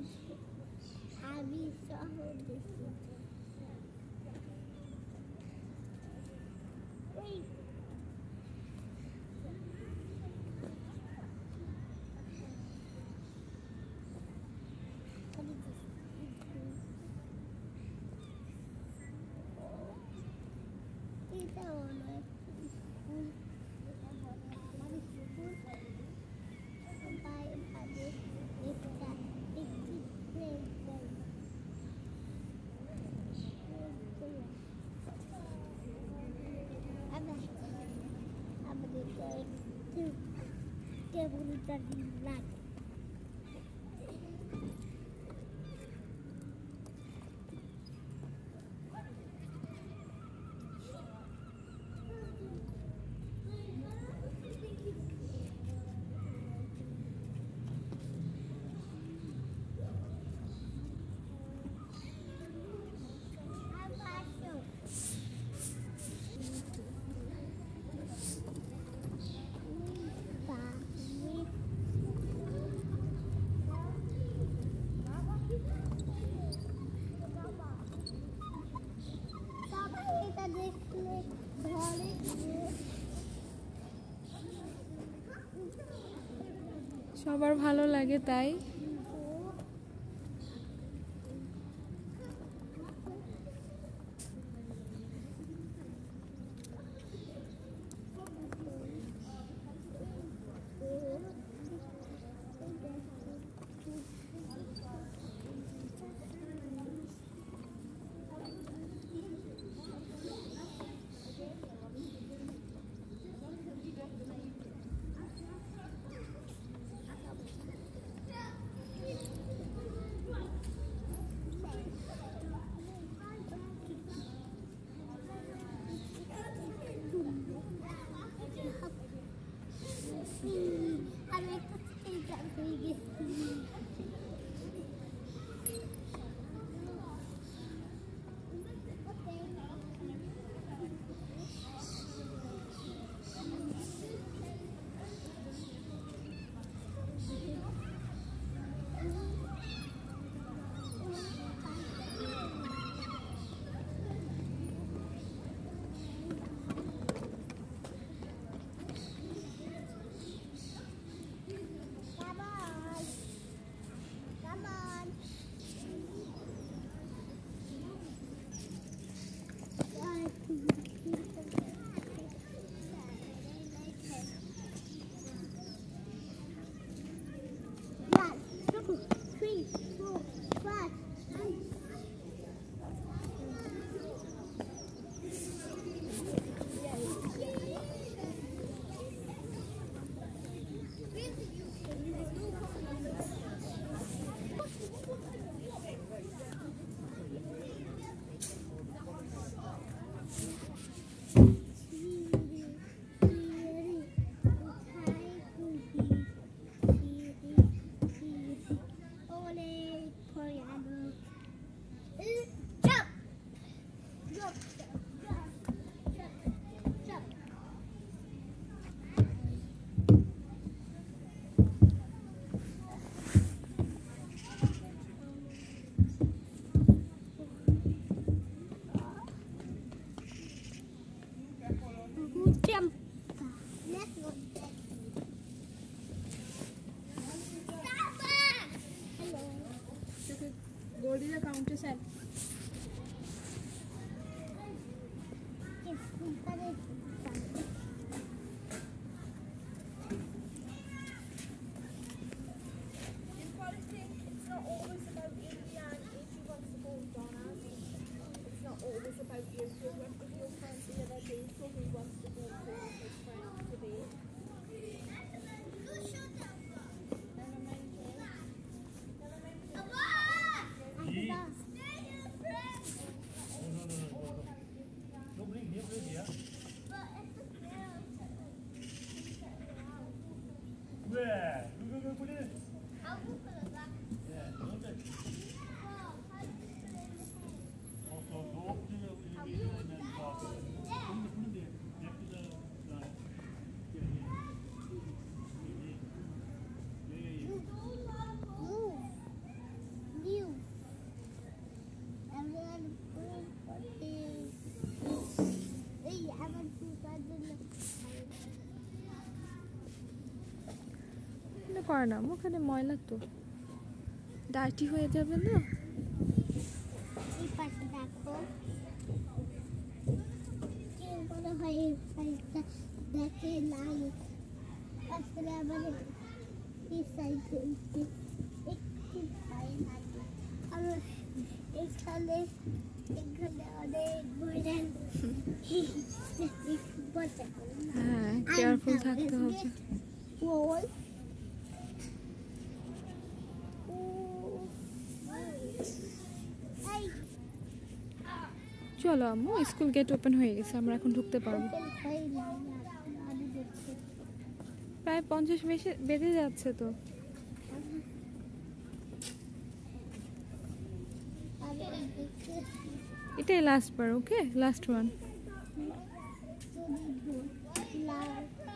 আমি শহর দেখি ওই এটা অনেক স্কুল আমার স্কুল সবাই ভাবে একটা একটি প্লেন আমাদের একটু কেবলটা লাগে সবার ভালো লাগে তাই কর না, ওখানে ময়লা তো ডার্টি হয়ে যাবে না। এই পাশে দেখো কেউ মনে হয় এই সাইডটা দেখে নাই, আসলে আমাদের এই সাইডে একটু ভয় লাগে। আর এখানে এখানে অনেক ময়লা, হ্যাঁ, কেয়ারফুল থাকতে হবে। ওই চলো আম্মু, স্কুল গেট ওপেন হয়ে গেছে, আমরা এখন ঢুকতে পারবো। প্রায় 50 বেজে যাচ্ছে তো। এটাই লাস্ট বার, ওকে, লাস্ট ওয়ান।